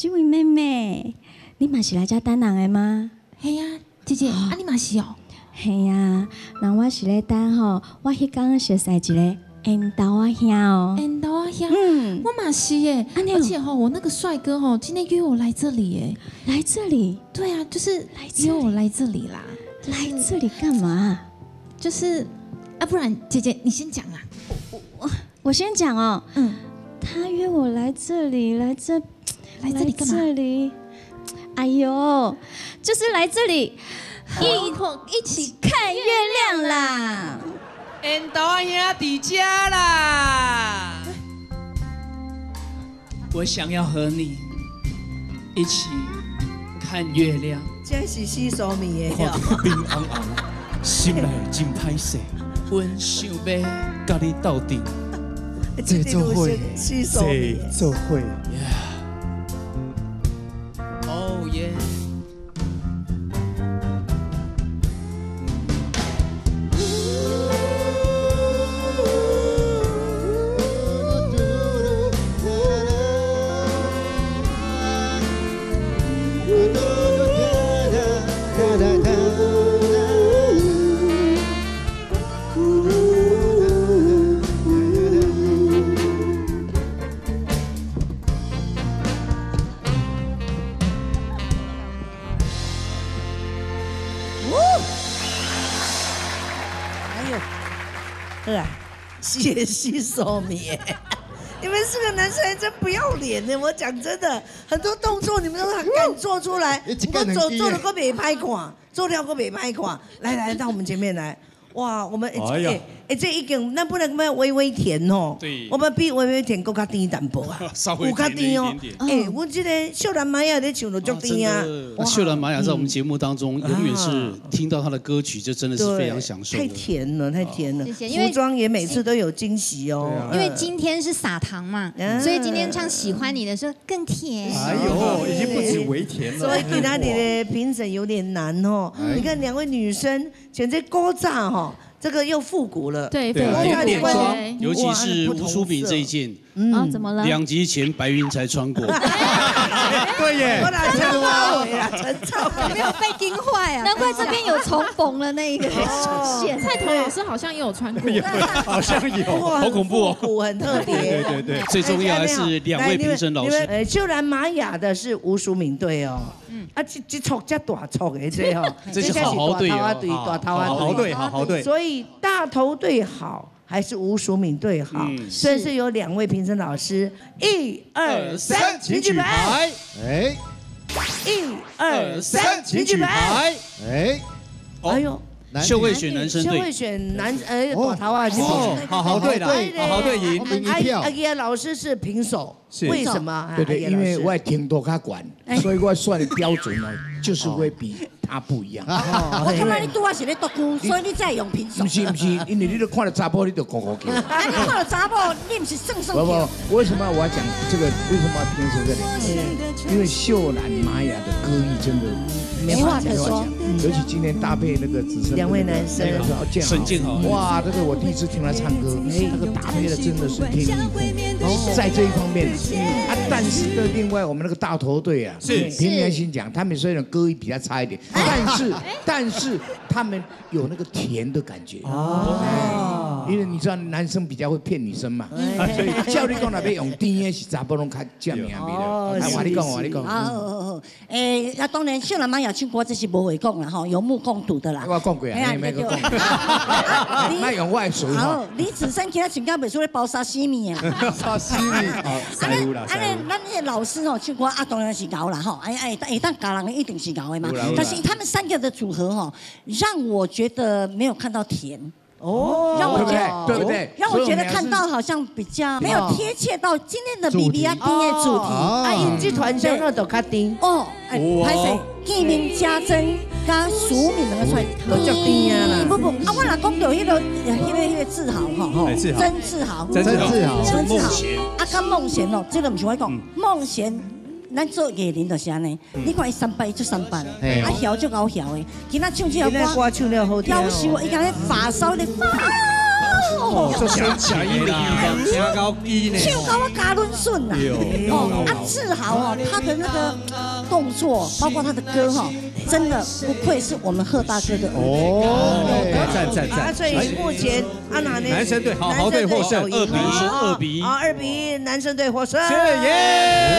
这位妹妹，你嘛是来遮等人的吗？ 嘿呀，姐姐，啊你嘛是哦？ 嘿呀，那我是咧等吼，我迄天熟悉一个缘投仔兄哦。 缘投仔兄， 嗯， 我嘛是耶，而且吼，我那个帅哥吼，今天约我来这里耶。 来这里？ 对啊，就是约我来这里啦。 来这里干嘛？ 就是啊，不然姐姐你先讲啊。 我先讲哦。 嗯， 他约我来这里，来这里干嘛？这里，哎呦，就是来这里一起看月亮啦。 缘投仔兄伫家啦！我想要和你一起看月亮。 这是洗手米的看到冰红红，心内真歹势。 阮想要甲你斗阵， 这做伙， 洗手米， 做伙。 哦耶！ 洗手米，你们4个男生还真不要脸呢！我讲真的，很多动作你们都很敢做出来，我做了个没拍看，做了个没拍看。来，到我们前面来。哇，我们这一点那不能微微甜哦。 对， 我们比微微甜更加甜淡薄啊， 稍微甜一点点。 我这个秀兰玛雅在唱的足甜啊。 秀兰玛雅在我们节目当中，永远是听到她的歌曲，就真的是非常享受。 太甜了，太甜了。 谢谢。因为服装也每次都有惊喜哦。 因为今天是撒糖嘛，所以今天唱喜欢你的时候更甜。 哎呦，已经不止微甜了。 所以给他的评审有点难哦。你看2位女生简直高炸哈。这个又复古了， 对， 点妆，尤其是吴淑敏这一件， 怎么了 ？2集前白云才穿过， 对耶， 我哪陈超伟啊，陈超伟没有被惊坏啊，难怪这边有重逢了那一个出现。 蔡彤老师好像也有穿过， 好像有， 好恐怖哦，很特别， 对，最重要还是2位评审老师。 秀兰玛雅的是吴淑敏队哦，这撮这大撮的这哦， 这是好队哦， 好队， 所以大头队好。还是吴淑敏队好，所以是有2位评审老师，1、2、3，请举牌。 哎 ，1、2、3，请举牌。哎呦， 秀慧选男生队， 秀慧选男大头啊， 好队的，好队赢一票。阿爷老师是平手，为什么？ 对，因为我听多他管，所以我算的标准呢，就是会比他不一样。 我感觉你拄啊是咧独居，所以你才用平手。 不是，因为你都看了查甫，你就高高叫。 你看了查甫，你不是胜胜叫。 为什么我要讲这个？为什么要评审这里？因为秀兰玛雅的歌艺真的没话可说， 尤其今天搭配那个只剩 2位男生， 沈建豪， 哇，这个我第一次听他唱歌，那个搭配的真的是天衣无缝，在这一方面但是呢，另外我们那个大头队啊，凭良心讲，他们虽然歌艺比较差一点，但是他们有那个甜的感觉哦，因为你知道男生比较会骗女生嘛，所以叫你讲那边用甜的是查甫拢较正名的。我你讲， 那当然秀兰玛雅唱歌这是无话讲啦，吼，有目共睹的啦。 我讲过啊，你别讲，卖用外水哈。 李子珊今仔全家袂出来包沙西米啊， 沙西米， 咱那老师哦唱歌当然是高啦，吼，当教人一定是高的嘛。但是他们3个的组合哈，让我觉得没有看到甜。让我觉得对不对？ 让我觉得看到好像比较没有贴切到今天的比比亚丁的主题。影剧团相那都较甜哦，拍谁？纪明、家珍加淑敏2个出来都足甜啊啦！不，我若讲到迄个志豪哈，曾志豪，跟孟贤哦，这个唔是我讲，孟贤。咱做艺人就是安尼，你看伊3班就3班，调就搞调的，今仔唱这首歌，夭寿伊讲咧发烧咧， 哦， 这想起啦，听高一呢， 唱到我加润顺呐。哦，志豪哦，他的那个动作，包括他的歌哈，真的不愧是我们贺大哥的。 赞！ 所以目前阿哪呢？ 男生队好队获胜，2-1， 好，2-1，男生队获胜。 谢谢。